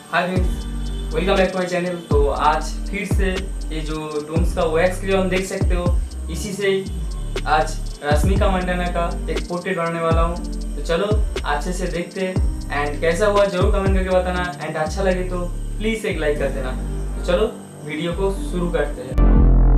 Hi friends, welcome back to my channel. तो आज फिर से ये जो डोम्स का वैक्स क्रेयॉन देख सकते हो, इसी से आज रश्मिका मंडाना का एक पोर्ट्रेट बनाने वाला हूँ। तो चलो अच्छे से देखते हैं एंड कैसा हुआ जरूर कमेंट करके बताना एंड अच्छा लगे तो प्लीज़ एक लाइक कर देना। तो चलो वीडियो को शुरू करते हैं।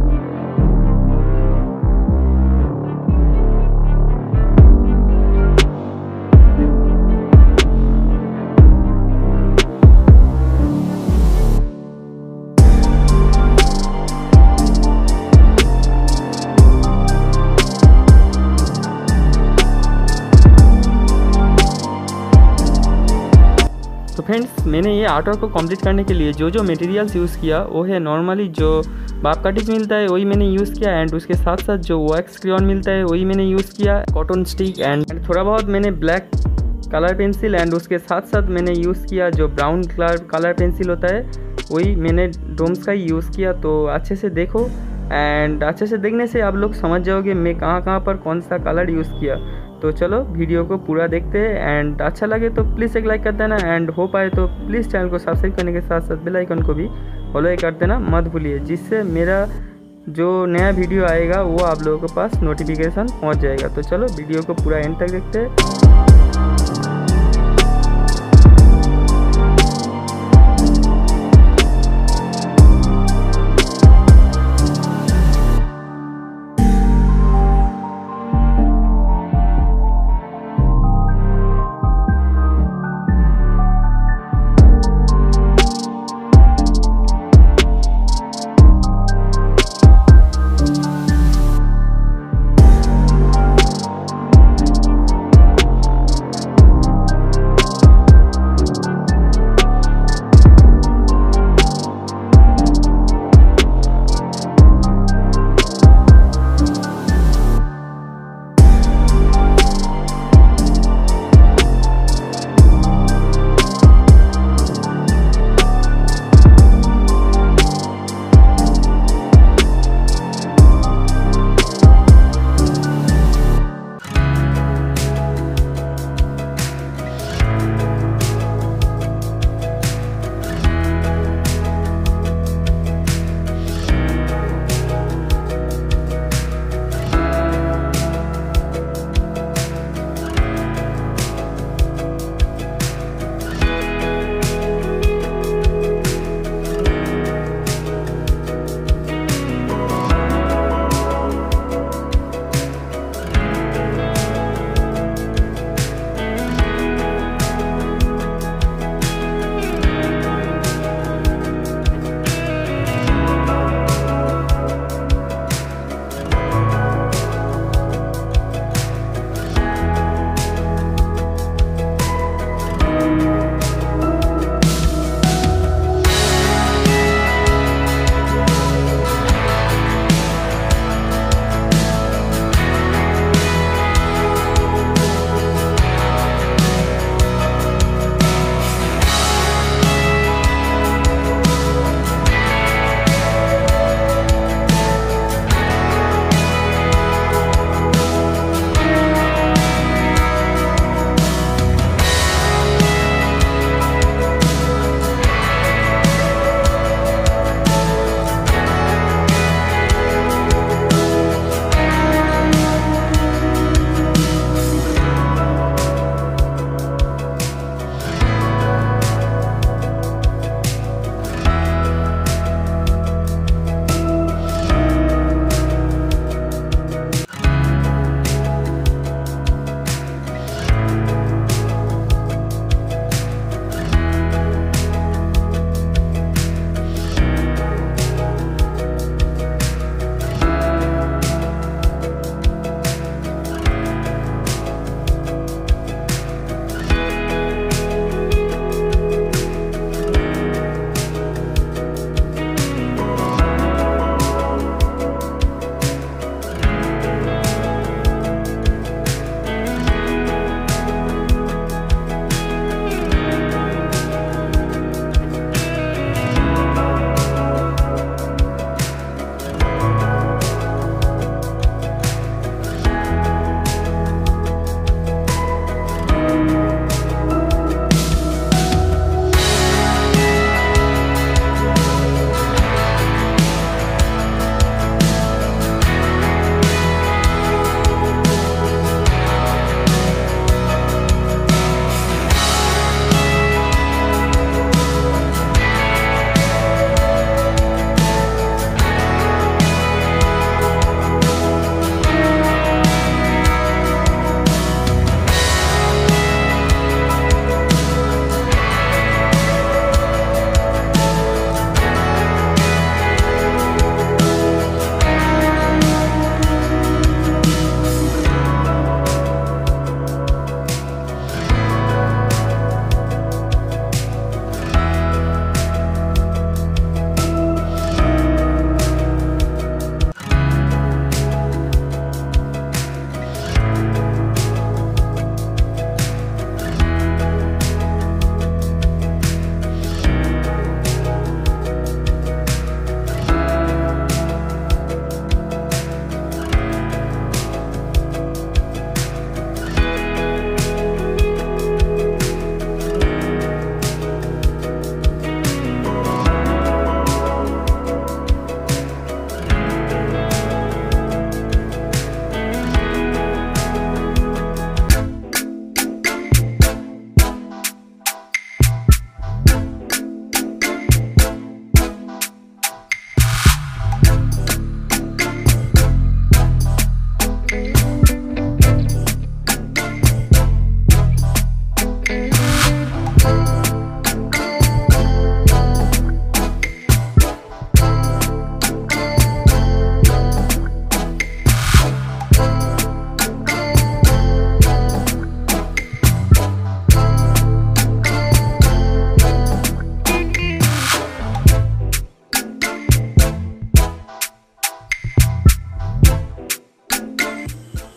तो फ्रेंड्स, मैंने ये आर्टवर्क को कंप्लीट करने के लिए जो मटेरियल्स यूज़ किया वो है नॉर्मली जो बाप कटिंग मिलता है वही मैंने यूज़ किया एंड उसके साथ साथ जो वैक्स क्रेयॉन मिलता है वही मैंने यूज़ किया, कॉटन स्टिक एंड थोड़ा बहुत मैंने ब्लैक कलर पेंसिल एंड उसके साथ साथ मैंने यूज़ किया जो ब्राउन कलर पेंसिल होता है वही मैंने डोम्स का ही यूज़ किया। तो अच्छे से देखो एंड अच्छे से देखने से आप लोग समझ जाओगे मैं कहाँ पर कौन सा कलर यूज़ किया। तो चलो वीडियो को पूरा देखते हैं एंड अच्छा लगे तो प्लीज़ एक लाइक कर देना एंड हो पाए तो प्लीज़ चैनल को सब्सक्राइब करने के साथ साथ बेल आइकन को भी फॉलो कर देना मत भूलिए, जिससे मेरा जो नया वीडियो आएगा वो आप लोगों के पास नोटिफिकेशन पहुंच जाएगा। तो चलो वीडियो को पूरा एंड तक देखते हैं।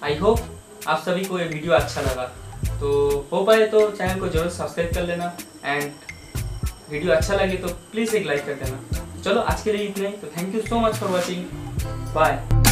आई होप आप सभी को ये वीडियो अच्छा लगा, तो हो पाए तो चैनल को जरूर सब्सक्राइब कर लेना एंड वीडियो अच्छा लगे तो प्लीज़ एक लाइक कर देना। चलो आज के लिए इतना ही, तो thank you so much for watching, bye.